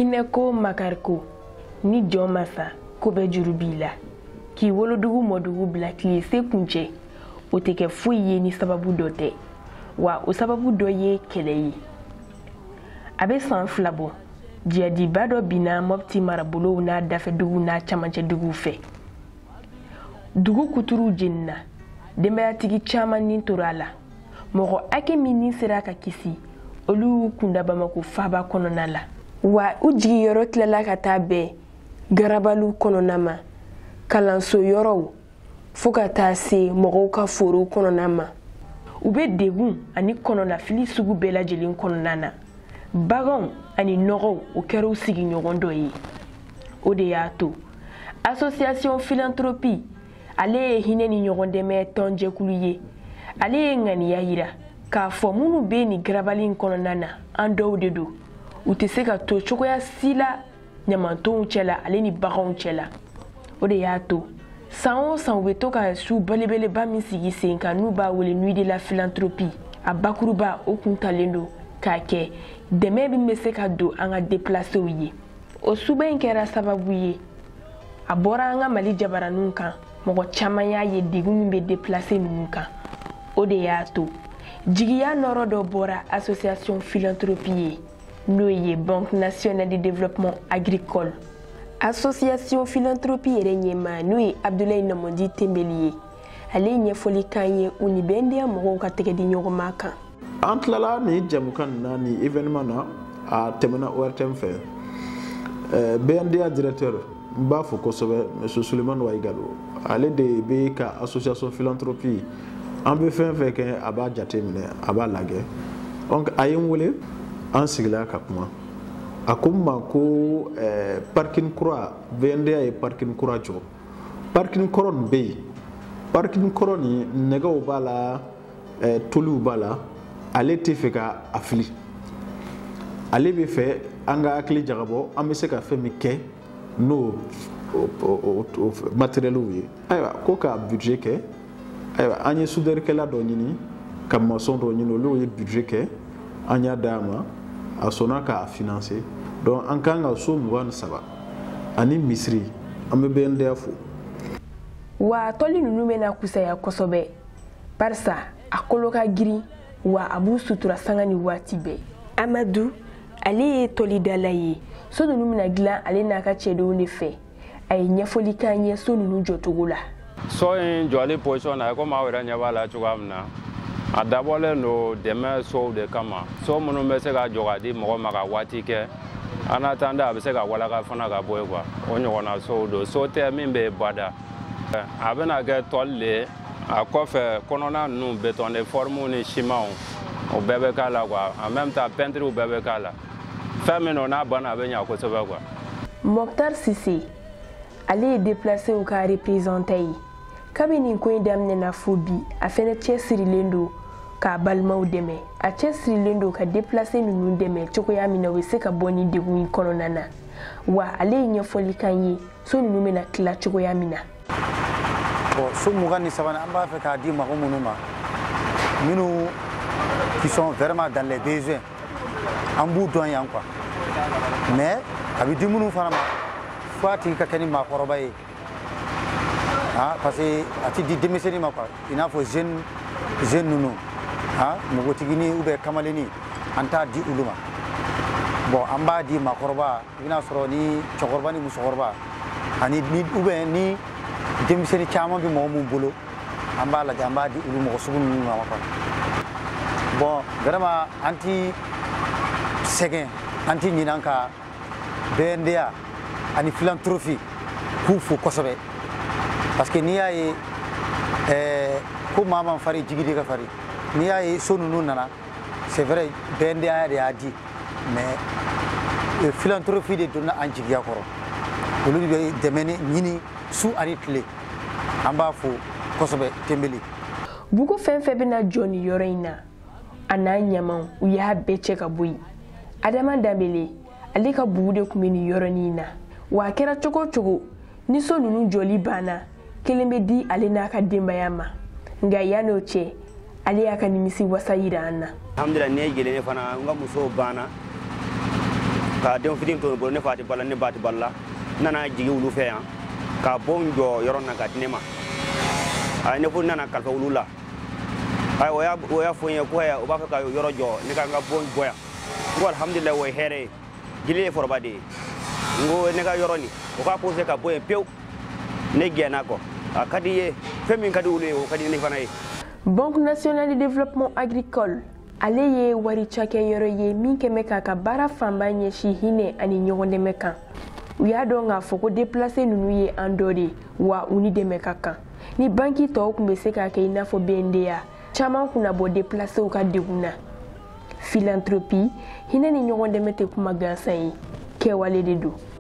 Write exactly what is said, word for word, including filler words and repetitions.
hineko makariko ni jomasa ko be jurubila ki wolodugu modugu bila kile se kunje o te ke fuye ni sababu dote wa o sababu doye keleyi abe san flabo jadi bado bina mopti marabulo na dafe dugu na chamanche dugu fe dugu kuturu jinna demba tigi chaman ni turala mogo ake mini siraka kisi olu kunda Bamako faba konona la wa uji yoro tlela katabe garabalu konona ma kalanso yoro foka ta se mogo ka foro konona ma ube degun ani konona fili sugu bela jelin konona na bagon ani nogo o kero sigi nyogondo yi o de yato association Philanthropie ale hine ni nyogonde me tonje kuluye ale ngani yahira ka fo munu be ni grabalin konona na ando dedo uteseka to chokoya sila nyamanton chela ale ni bagon chela o de yato sao san weto ka su balebele ba mi sigi senka nu ba wele nuit de la philanthropie a bakuruba o kuntalendo ka ke deme bi meseka do anga déplacé wiye o suben kera sababu ye abora anga mali jabaranun kan mogo chama ya ye digun be déplacé nun kan o de yato jigiya noro do bora association Philanthropie no ye Banque Nationale de Développement Agricole association Philanthropie renyema no ye Abdoulaye Namondi Tembelier ale nye foli kanye uni B N D A mogo ka tege di nyogo maka antlala ni jamukan na ni événement na a temena O R T M fe euh, B N D A directeur mbafo kosobe monsieur Suleiman Waigalo ale de be ka association Philanthropie ambe fen fe ke aba jatemine aba lage donc ayem wole en sigla ka kuma akumma ko euh, parking croix B N D A e parking croix jo parking koron be parking koroni nega bala euh, tolu bala ale te fe ka afili ale be fe anga akli jagabo ambe se ka fe mi ke no matériel wi aywa ko ka budget ke aywa anye soudeur ke la do nyini kam maçon do nyino lo ye budget ke anya dama asona ka financer donc en kanga so muwan saba ani misri ambe B N D A fo wa toli nunu mena kusaya kosobe parsa akoloka giri wa abu sutura sangani wati be Amadou ale toli dalaye so nunu mina glan ale na ka chedo ne fe ay nyafoli kanye so nunu jotugula so en joli position na ko ma wera nyabala chugamna adabole no demain so de kama so munu me se ga jogadi mo maka wati ke anatanda be se ga wala ga fana ga boy kwa onyo na so do so te min be bada abena ga tolle a kofe konona nu beton de forme ni ciment o bebe kala kwa en même temps peinture o bebe kala femme no na bana be nya ko so ba kwa Mokhtar Sisi ale déplacé au ka représenter kabini ko damne na fobi afene chesiri lendo ka balma o deme a chesiri lendo ka déplacé nunu deme choko ya mina we se ka boni de wi kononana wa ale nya foli kanyi so nunu mena kla choko ya mina bon so mugani sabana amba fe ka di ma ko munuma minu qui sont vraiment dans les besoins en bout de yan quoi mais abi di munu fana fati ka kani ma koroba yi ah parce que ati di demiseni ma quoi il faut jeune jeune nunu ah mo gotigini ube kamaleni anta di uluma bon amba di ma koroba ina soro ni chokorba ni musokorba ani ni ube ni demiseni chama bi mo mu bolo amba la jamba di uluma ko sugun ma quoi bon vraiment anti second anti ninanka B N D A ani Philanthropie ku fu kosobe parce que ni ay euh ko mama fari jigidi ka fari ni ay sonu nana c'est vrai B N D A a dit mais euh, Philanthropie de donna anjigi yakoro olu be demeni nyini su aritle amba fu kosobe tembeli bugo fenfe bina Johnny Yoreina ananyama uya beche ka boyi adama dambele alika bude kumeni yoronina wa kera choko choko ni so nunu joli bana kelembe di alena ka dembayama nga yano che ali aka nimisi wasayira anna alhamdulillah ne gele ne fana nga muso bana ka den fitin to bo ne fati balla ne bati balla nana jigi wulu fe yan ka bon jo yoro na ka tinema ay ne fu nana kalfa wulu la ay oya oya fo ye ko ya o ba fa ka yoro jo ne ka nga bon boya ko alhamdulillah way here gile for bade ngo ne ka yoro ni o ka pose ka boye pew ne gena ko akadi ye femi kadi wulu o kadi ne fana ye Banque Nationale de Développement Agricole ale ye wari chake yoro ye min keme ka ka bara famba nyeshi hine ani nyonde meka u ya don ga foko déplacés nunu ye andore wa uni de meka kan ni banki to ku be se ka ke ina fo B N D A chama kuna bo déplacés u ka deguna Philanthropie hine ni nyonde mete kuma gansan yi ke wale de do